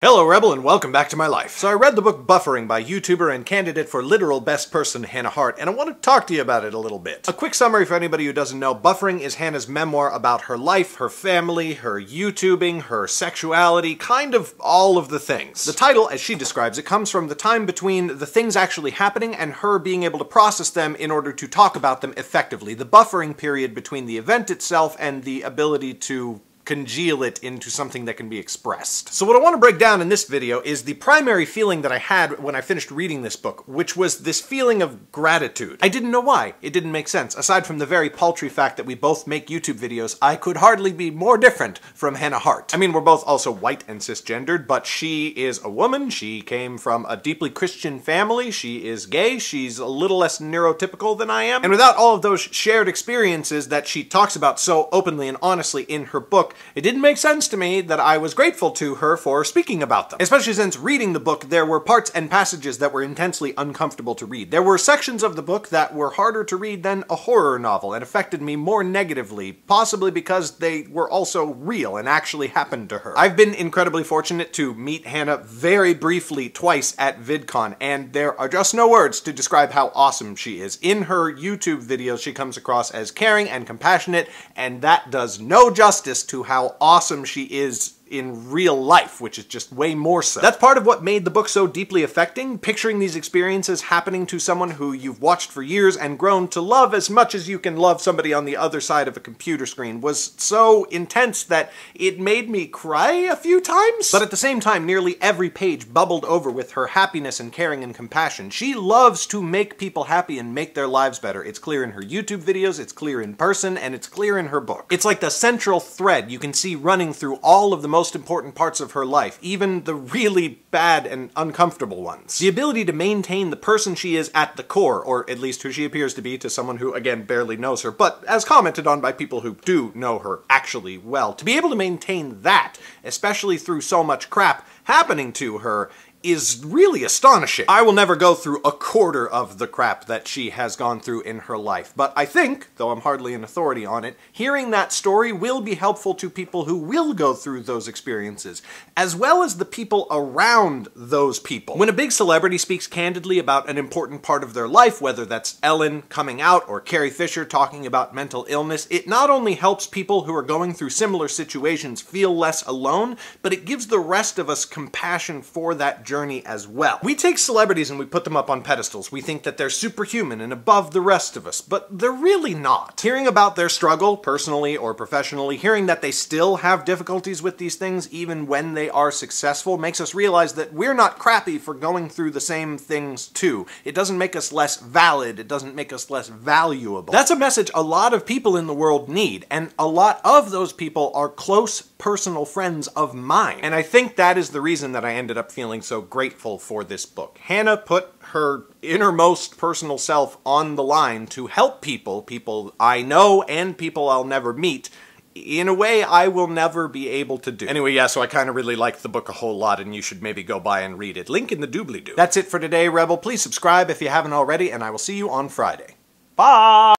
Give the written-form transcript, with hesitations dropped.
Hello Rebel and welcome back to my life. So I read the book Buffering by YouTuber and candidate for literal best person Hannah Hart, and I want to talk to you about it a little bit. A quick summary for anybody who doesn't know, Buffering is Hannah's memoir about her life, her family, her YouTubing, her sexuality, kind of all of the things. The title, as she describes it, comes from the time between the things actually happening and her being able to process them in order to talk about them effectively. The buffering period between the event itself and the ability to congeal it into something that can be expressed. So what I want to break down in this video is the primary feeling that I had when I finished reading this book, which was this feeling of gratitude. I didn't know why. It didn't make sense. Aside from the very paltry fact that we both make YouTube videos, I could hardly be more different from Hannah Hart. I mean, we're both also white and cisgendered, but she is a woman, she came from a deeply Christian family, she is gay, she's a little less neurotypical than I am, and without all of those shared experiences that she talks about so openly and honestly in her book, it didn't make sense to me that I was grateful to her for speaking about them. Especially since reading the book, there were parts and passages that were intensely uncomfortable to read. There were sections of the book that were harder to read than a horror novel and affected me more negatively, possibly because they were also real and actually happened to her. I've been incredibly fortunate to meet Hannah very briefly twice at VidCon, and there are just no words to describe how awesome she is. In her YouTube videos, she comes across as caring and compassionate, and that does no justice to how awesome she is in real life, which is just way more so. That's part of what made the book so deeply affecting, picturing these experiences happening to someone who you've watched for years and grown to love as much as you can love somebody on the other side of a computer screen was so intense that it made me cry a few times. But at the same time, nearly every page bubbled over with her happiness and caring and compassion. She loves to make people happy and make their lives better. It's clear in her YouTube videos, it's clear in person, and it's clear in her book. It's like the central thread you can see running through all of the most important parts of her life, even the really bad and uncomfortable ones. The ability to maintain the person she is at the core, or at least who she appears to be to someone who, again, barely knows her, but as commented on by people who do know her actually well, to be able to maintain that, especially through so much crap happening to her, is really astonishing. I will never go through a quarter of the crap that she has gone through in her life, but I think, though I'm hardly an authority on it, hearing that story will be helpful to people who will go through those experiences, as well as the people around those people. When a big celebrity speaks candidly about an important part of their life, whether that's Ellen coming out or Carrie Fisher talking about mental illness, it not only helps people who are going through similar situations feel less alone, but it gives the rest of us compassion for that journey as well. We take celebrities and we put them up on pedestals. We think that they're superhuman and above the rest of us, but they're really not. Hearing about their struggle, personally or professionally, hearing that they still have difficulties with these things even when they are successful, makes us realize that we're not crappy for going through the same things too. It doesn't make us less valid, it doesn't make us less valuable. That's a message a lot of people in the world need, and a lot of those people are close personal friends of mine. And I think that is the reason that I ended up feeling so grateful for this book. Hannah put her innermost personal self on the line to help people I know and people I'll never meet, in a way I will never be able to do. Anyway, yeah, so I kind of really liked the book a whole lot, and you should maybe go by and read it. Link in the doobly-doo. That's it for today, Rebel. Please subscribe if you haven't already, and I will see you on Friday. Bye!